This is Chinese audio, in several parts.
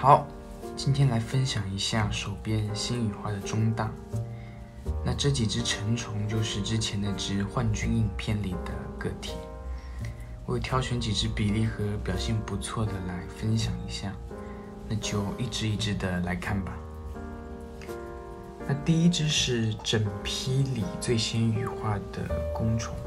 好，今天来分享一下手边新羽化的中大。那这几只成虫就是之前那只幻君影片里的个体。我有挑选几只比例和表现不错的来分享一下，那就一只一只的来看吧。那第一只是整批里最先羽化的公虫，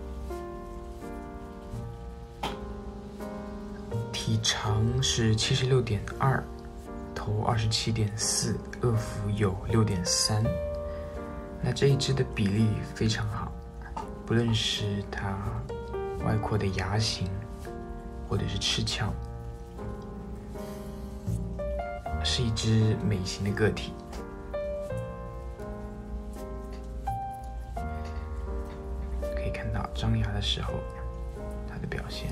体长是76.2，头27.4，颚幅有6.3。那这一只的比例非常好，不论是它外扩的牙形，或者是翅鞘，是一只美型的个体。可以看到张牙的时候，它的表现。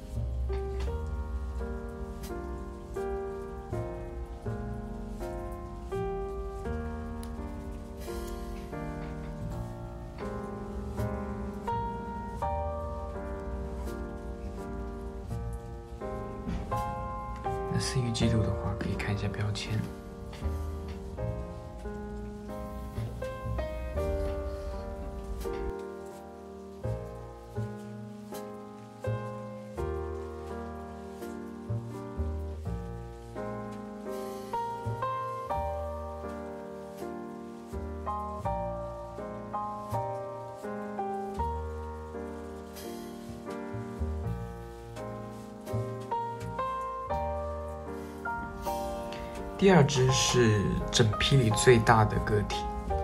那饲育记录的话，可以看一下标签。第二只是整批里最大的个体，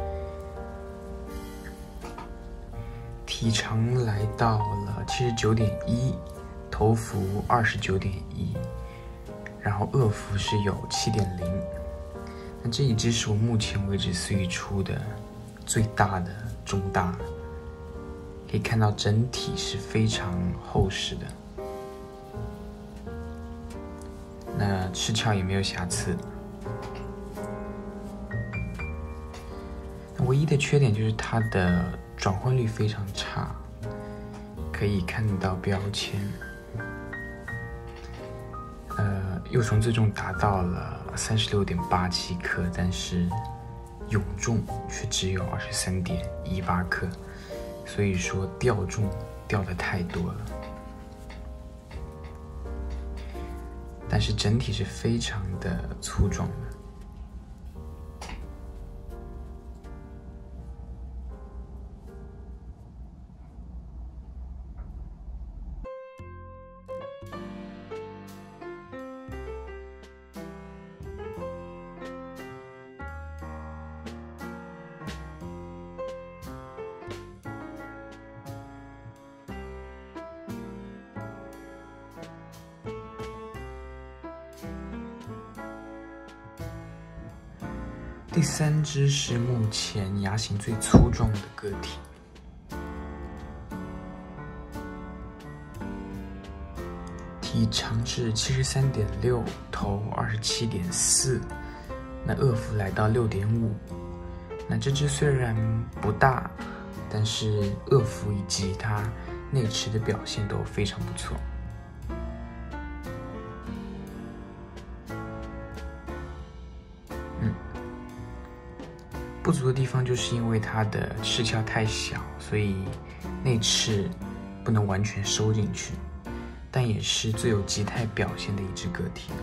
体长来到了79.1，头幅29.1，然后颚幅是有7.0。那这一只是我目前为止饲育出的最大的中大，可以看到整体是非常厚实的，那翅鞘也没有瑕疵。唯一的缺点就是它的转换率非常差，可以看到标签。幼虫最重达到了36.87克，但是蛹重却只有23.18克，所以说掉重掉的太多了。但是整体是非常的粗壮的。第三只是目前牙形最粗壮的个体，体长是73.6，头27.4，那颚幅来到6.5。那这只虽然不大，但是颚幅以及它内齿的表现都非常不错。不足的地方就是因为它的翅鞘太小，所以内翅不能完全收进去，但也是最有极态表现的一只个体。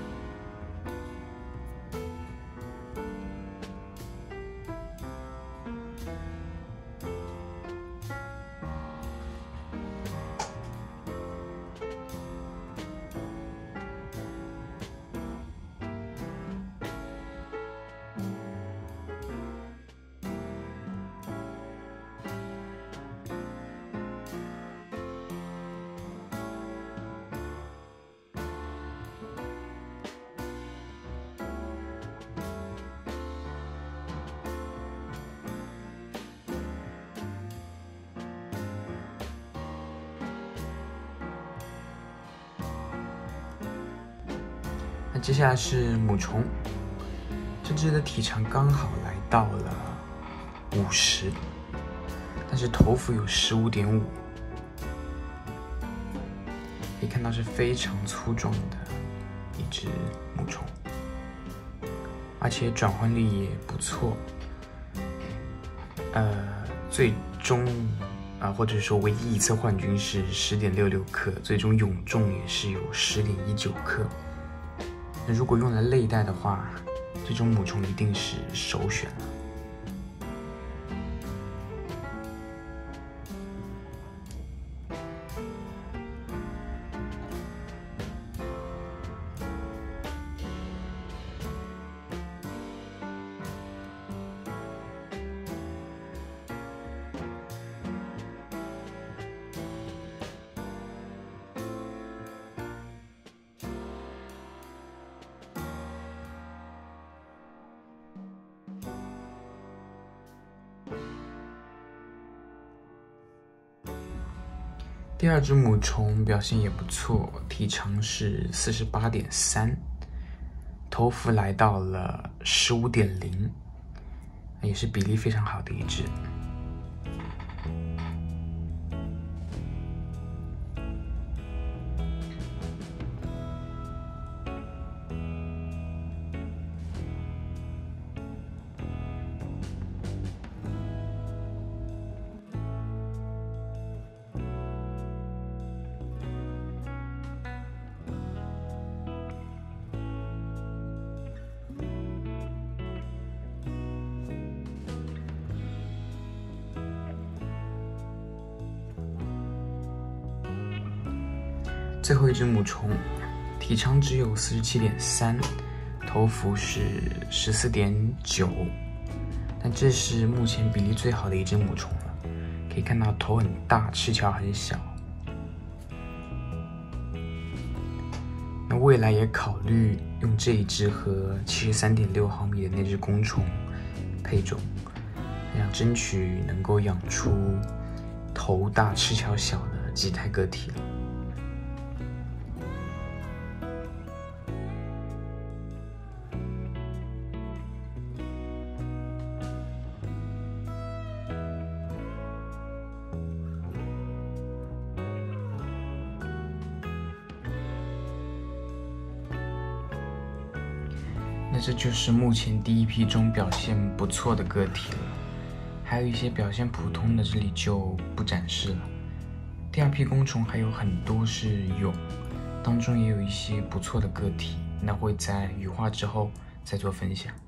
那接下来是母虫，这只的体长刚好来到了50，但是头幅有15.5，可以看到是非常粗壮的一只母虫。 而且转换率也不错。最终或者说唯一一次换菌是10.66克，最终永重也是有10.19克。那如果用来类袋的话，这种母虫一定是首选了。第二只母虫表现也不错，体长是48.3，头伏来到了15.0，也是比例非常好的一只。最后一只母虫，体长只有47.3，头伏是14.9，但这是目前比例最好的一只母虫了。可以看到头很大，翅桥很小。那未来也考虑用这一只和73.6毫米的那只公虫配种，这样争取能够养出头大翅桥小的几胎个体了。那这就是目前第一批中表现不错的个体了，还有一些表现普通的，这里就不展示了。第二批公虫还有很多是蛹，当中也有一些不错的个体，那会在羽化之后再做分享。